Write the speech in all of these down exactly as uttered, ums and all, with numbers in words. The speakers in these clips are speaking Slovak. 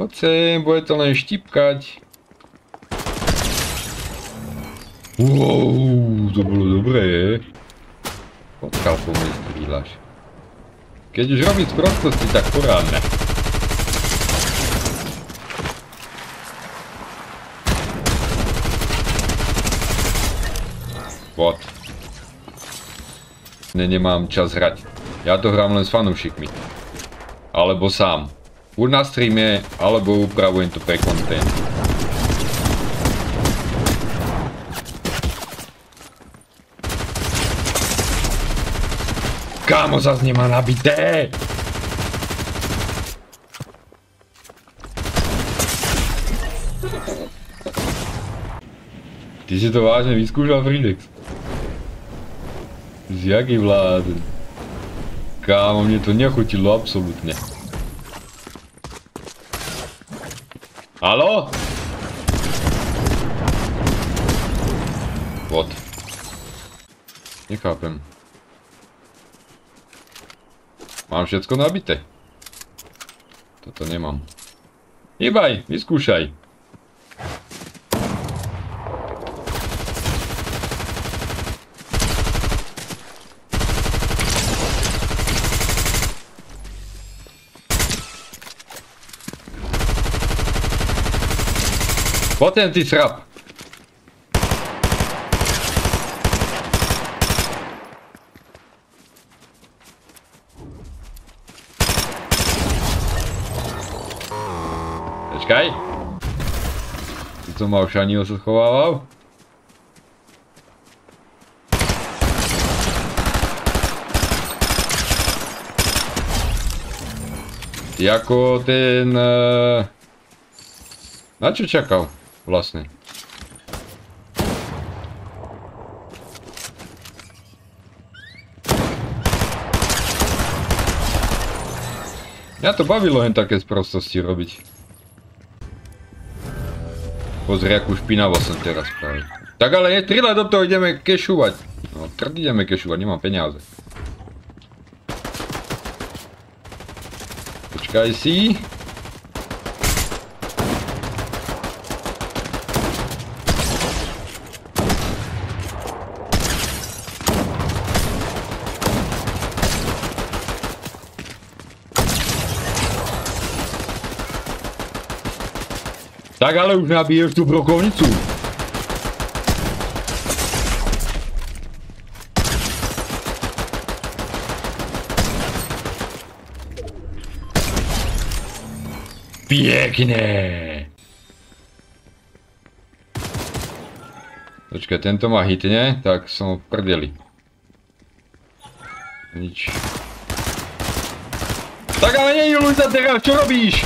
Poď sem, bude to len štipkať. Wow, to bolo dobré. Odkiaľ po mne strýľaš? Keď už robiť z prostosti, tak porádne. Pod. Ne, nemám čas hrať. Ja to hrám len s fanúšikmi. Alebo sám. Buď na streame, alebo upravujem to pre content. Kámo, zas nemá nabité! Ty si to vážne vyskúšal, Fridex? Jaký vláden? Kámo, mne to nechutilo absolútne. Haló? Vod. Nechápem. Mám všetko nabité. Toto nemám. Hýbaj, vyskúšaj. Poďme, ty srap. Počkaj. Tu som mal Šaniho sa schovával. Ty ako ten... Na čo čakal? Vlastne. Mňa to bavilo len také sprostosti robiť. Pozri, akú špinavo som teraz spravil. Tak ale nestrieľaj do toho, ideme kešovať. No, trd ideme kešovať, nemám peniaze. Počkaj si. Tak ale už nabiješ tú brokovnicu. Pekne. Počkaj, tento ma hitne, tak som v prdeli. Nič. Tak ale nejuluj sa teraz, čo robíš?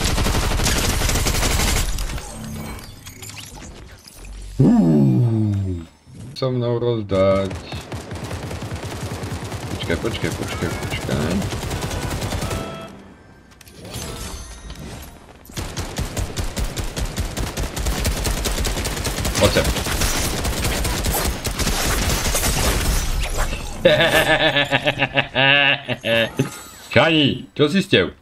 So mnou rozdať. Počkaj, počkaj, počkaj, počkaj. Poď sem. Šani, čo si ste?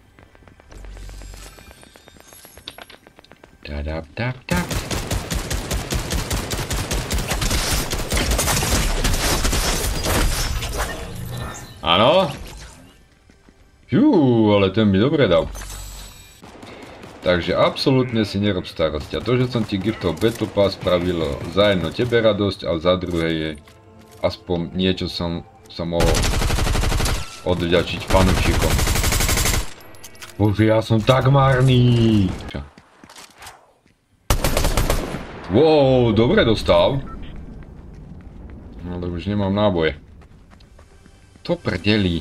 Tadap, tap, tap. Áno? Jú, ale ten mi dobre dal. Takže absolútne si nerob starosti. A to, že som ti giftol Battle Pass, spravilo za jedno tebe radosť a za druhé je aspoň niečo som sa mohol odvďačiť fanúšikom. Bože, ja som tak marný. Wow, dobre dostal. Ale už nemám náboje. To prdelí.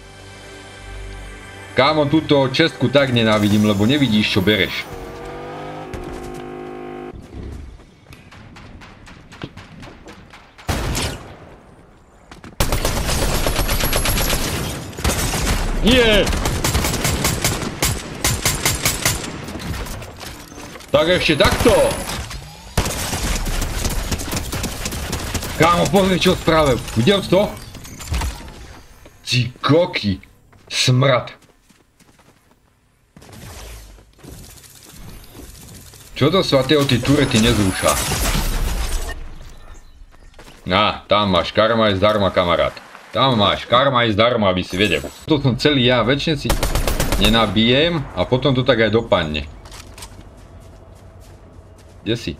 Kámo, túto čestku tak nenávidím, lebo nevidíš, čo bereš. Nie! Tak ešte takto! Kámo, pozri, čo spravil. Videl si to? Ty koky. Smrad. Čo do svatého tí turety nezrúša? Á, tam máš, karma je zdarma, kamarát. Tam máš, karma je zdarma, aby si vedel. To som celý ja, väčšine si nenabijem a potom to tak aj dopadne. Kde si?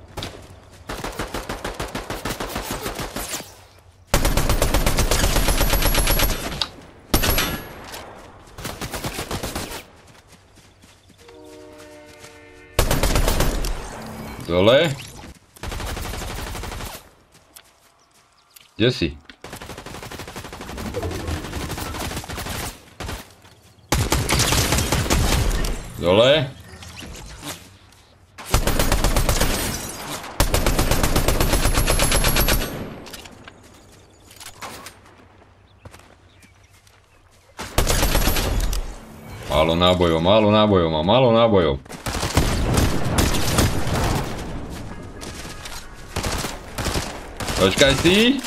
Dole. Kde si? Dole. Málo nábojov, málo nábojov, má málo nábojov. Počkaj si.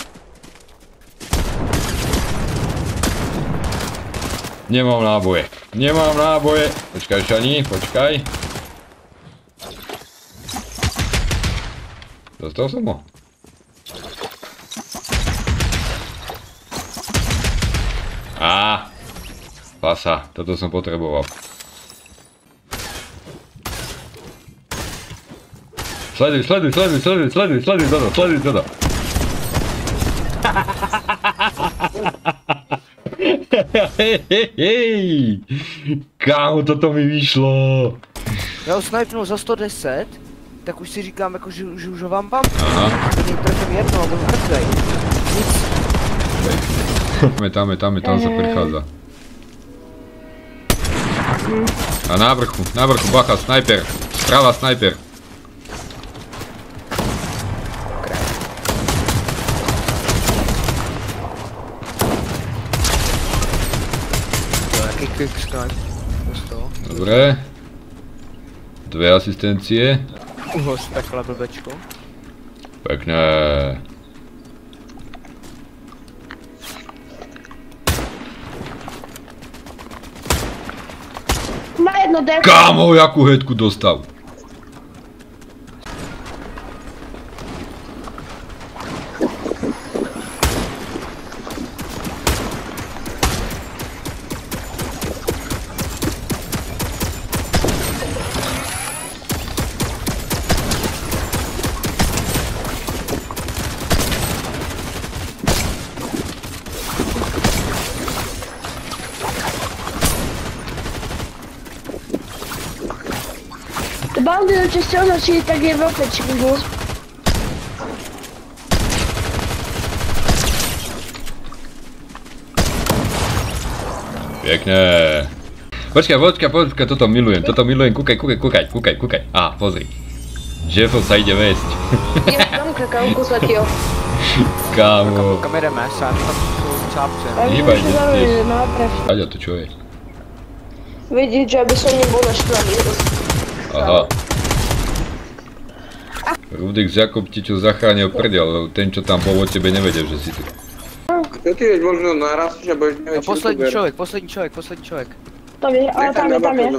Nemám náboje. Nemám náboje. Počkaj, Šani, počkaj. Dostal som ho. Á. Pasa, toto som potreboval. Sleduj, sleduj, sleduj, sleduj, sleduj, sleduj, toto, sleduj, toto. Hej, kámo, toto mi vyšlo. Já ho snipnul za sto deset, tak už si říkám, jako, že, že už ho vám pam. Aha. Není trefem jedno, ale mrtvej. Nic. Tam je, tam je, tam je, tam sa prichádza. A na vrchu, na vrchu, bacha, snajper. Sprava snajper. Dobre. Dve asistencie. Uho, spekla blbečko. Pekné. Na jedno deko. Kámo, jakú headku dostal. Bandy do čeho začali také velké čingu. Pekné. Počkaj, počkaj, počkaj, toto milujem, toto milujem, kúkaj, kúkaj, kúkaj, kúkaj, kúkaj. Á, pozri. Žefo sa ide vésť. Je tam kakauku sletio. Kámo. Kamera mesa, tam sú cápce. Hýbaj, ide tiež. Aďa, to čo je? Vidíš, že aby som nebol naštvaný. Aha. Rudek z Jakob ti čo zachránil prdel, lebo ten čo tam bol od tebe nevedel, že si tu. To ty vieš možno naraz, že budeš No, nevedieť, poslední člověk, poslední člověk, poslední člověk. Tam je, ale tam je, tam je.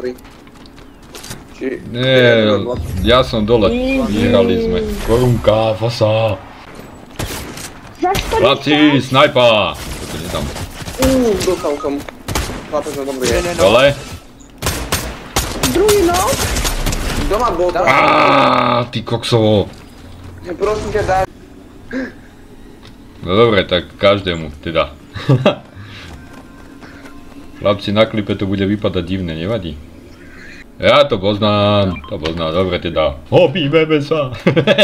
Nie, ja som dole. Vyhrali sme. Korunka, fasa. Za sto Chlapci, snajpa! Toto nie tam. Uuu, dostal som. Chlapec na dobrý je. Dole. Druhý no. Doma bol tam. Aaaa, ty koksovo. Prosím ťa, daj. No dobre, tak každému, teda. Chlapci, na klipe to bude vypadať divne, nevadí. Ja to poznám, to poznám, dobre teda. Objímeme sa.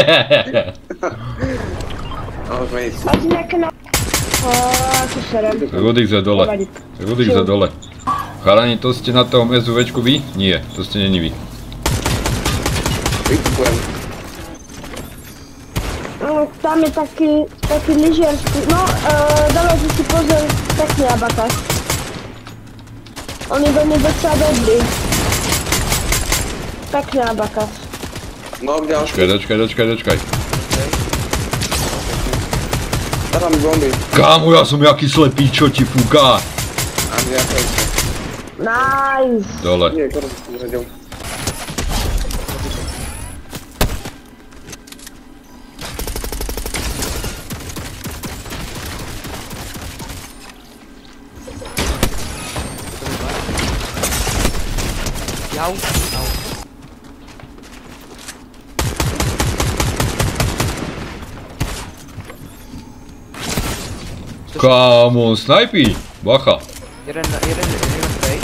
No, už ísť. Máte nejaké na... Aaaa, to serem. Rudik za dole, Rudik za dole. Chalani, to ste na tom SUVčku vy? Nie, to ste není vy. Vykupujem. No, tam je taký, taký lyžiarsky. No, uh, dávajte si pozor, pekný abakas. On je do nej docela dobrý. Pekný abakas. No, ďalší. Dočkaj, dočkaj, dočkaj, dočkaj. Dávam bomby. Kámo, ja som jaký slepý, čo ti fúka? A nejaké. Nice. Dole. Nie, korun si zradil. Jau, jau. Kámo, snajpí! Bacha! Jeden, jeden, jeden prej.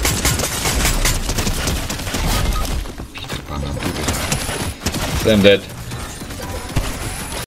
Peter Pan, I'm dead.